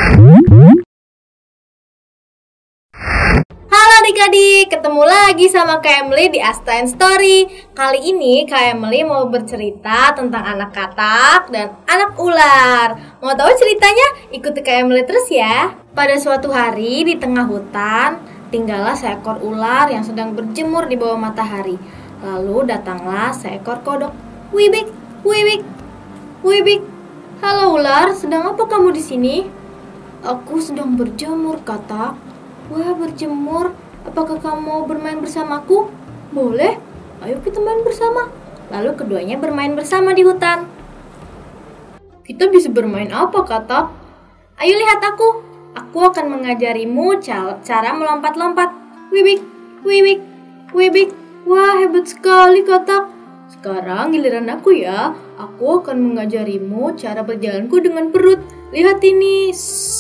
Halo adik-adik, ketemu lagi sama Kak Emily di Asta and Story. Kali ini Kak Emily mau bercerita tentang anak katak dan anak ular. Mau tahu ceritanya? Ikuti Kak Emily terus ya. Pada suatu hari di tengah hutan, tinggallah seekor ular yang sedang berjemur di bawah matahari. Lalu datanglah seekor kodok. Wibik, wibik, wibik. Halo ular, sedang apa kamu di sini? Aku sedang berjemur, katak. Wah, berjemur. Apakah kamu mau bermain bersamaku? Boleh. Ayo kita main bersama. Lalu keduanya bermain bersama di hutan. Kita bisa bermain apa, katak? Ayo lihat aku. Aku akan mengajarimu cara melompat-lompat. Wibik, wibik, wibik. Wah, hebat sekali, katak. Sekarang giliran aku ya. Aku akan mengajarimu cara berjalanku dengan perut. Lihat ini.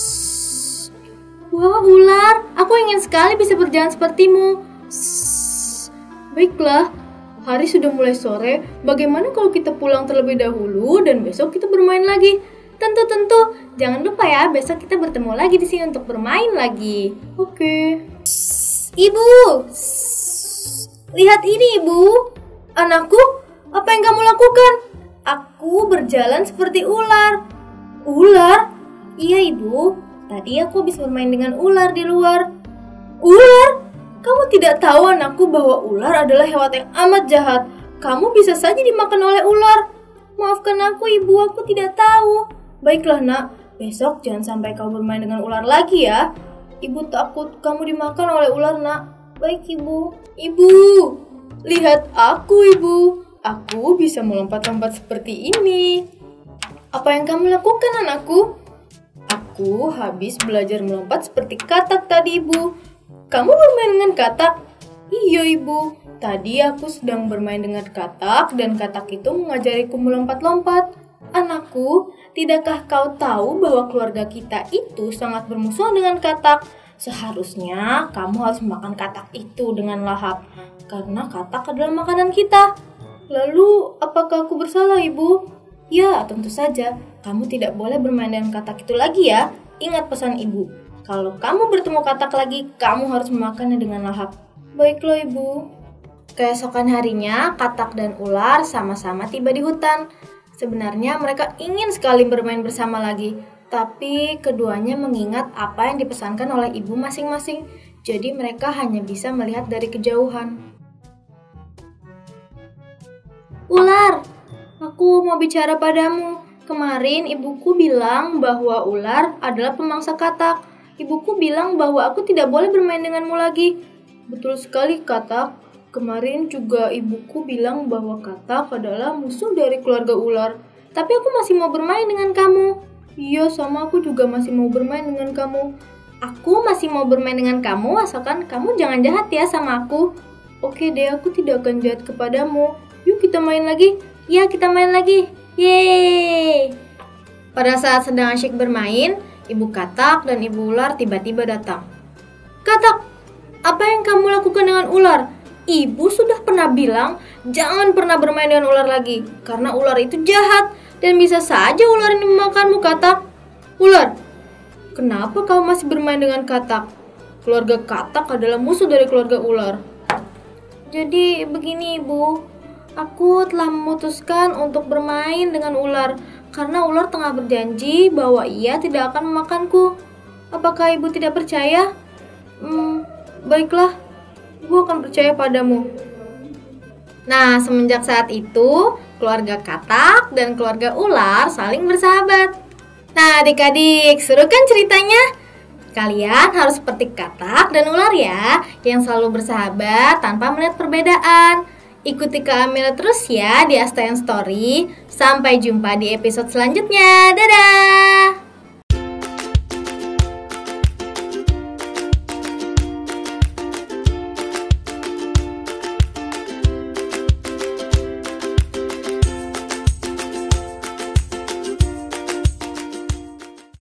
Wah, ular, aku ingin sekali bisa berjalan sepertimu. Baiklah, hari sudah mulai sore. Bagaimana kalau kita pulang terlebih dahulu dan besok kita bermain lagi? Tentu. Jangan lupa ya, besok kita bertemu lagi di sini untuk bermain lagi. Oke. Ibu, lihat ini, Ibu. Anakku, apa yang kamu lakukan? Aku berjalan seperti ular. Ular? Iya, Ibu. Tadi aku habis bermain dengan ular di luar. Ular? Kamu tidak tahu anakku bahwa ular adalah hewan yang amat jahat. Kamu bisa saja dimakan oleh ular. Maafkan aku, Ibu, aku tidak tahu. Baiklah, Nak. Besok jangan sampai kau bermain dengan ular lagi ya. Ibu takut kamu dimakan oleh ular, Nak. Baik, Ibu. Ibu, lihat aku, Ibu. Aku bisa melompat-lompat seperti ini. Apa yang kamu lakukan, anakku? Aku habis belajar melompat seperti katak tadi, Ibu. Kamu bermain dengan katak? Iya, Ibu. Tadi aku sedang bermain dengan katak dan katak itu mengajariku melompat-lompat. Anakku, tidakkah kau tahu bahwa keluarga kita itu sangat bermusuhan dengan katak? Seharusnya kamu harus makan katak itu dengan lahap, karena katak adalah makanan kita. Lalu, apakah aku bersalah, Ibu? Ya, tentu saja. Kamu tidak boleh bermain dengan katak itu lagi ya. Ingat pesan ibu. Kalau kamu bertemu katak lagi, kamu harus memakannya dengan lahap. Baiklah, Ibu. Keesokan harinya, katak dan ular sama-sama tiba di hutan. Sebenarnya mereka ingin sekali bermain bersama lagi. Tapi keduanya mengingat apa yang dipesankan oleh ibu masing-masing. Jadi mereka hanya bisa melihat dari kejauhan. Ular! Aku mau bicara padamu. Kemarin ibuku bilang bahwa ular adalah pemangsa katak. Ibuku bilang bahwa aku tidak boleh bermain denganmu lagi. Betul sekali, katak. Kemarin juga ibuku bilang bahwa katak adalah musuh dari keluarga ular. Tapi aku masih mau bermain dengan kamu. Iya, sama aku juga masih mau bermain dengan kamu. Aku masih mau bermain dengan kamu asalkan kamu jangan jahat ya sama aku. Oke deh, aku tidak akan jahat kepadamu. Yuk kita main lagi. Ya, kita main lagi. Yeay! Pada saat sedang asyik bermain, ibu katak dan ibu ular tiba-tiba datang. Katak, apa yang kamu lakukan dengan ular? Ibu sudah pernah bilang, jangan pernah bermain dengan ular lagi, karena ular itu jahat, dan bisa saja ular ini memakanmu, katak. Ular, kenapa kamu masih bermain dengan katak? Keluarga katak adalah musuh dari keluarga ular. Jadi begini, Ibu. Aku telah memutuskan untuk bermain dengan ular karena ular tengah berjanji bahwa ia tidak akan memakanku. Apakah ibu tidak percaya? Baiklah, ibu akan percaya padamu. Nah, semenjak saat itu, keluarga katak dan keluarga ular saling bersahabat. Nah, adik-adik, seru kan ceritanya? Kalian harus seperti katak dan ular ya, yang selalu bersahabat tanpa melihat perbedaan. Ikuti Kak Amel terus ya di Asta and Story. Sampai jumpa di episode selanjutnya. Dadah!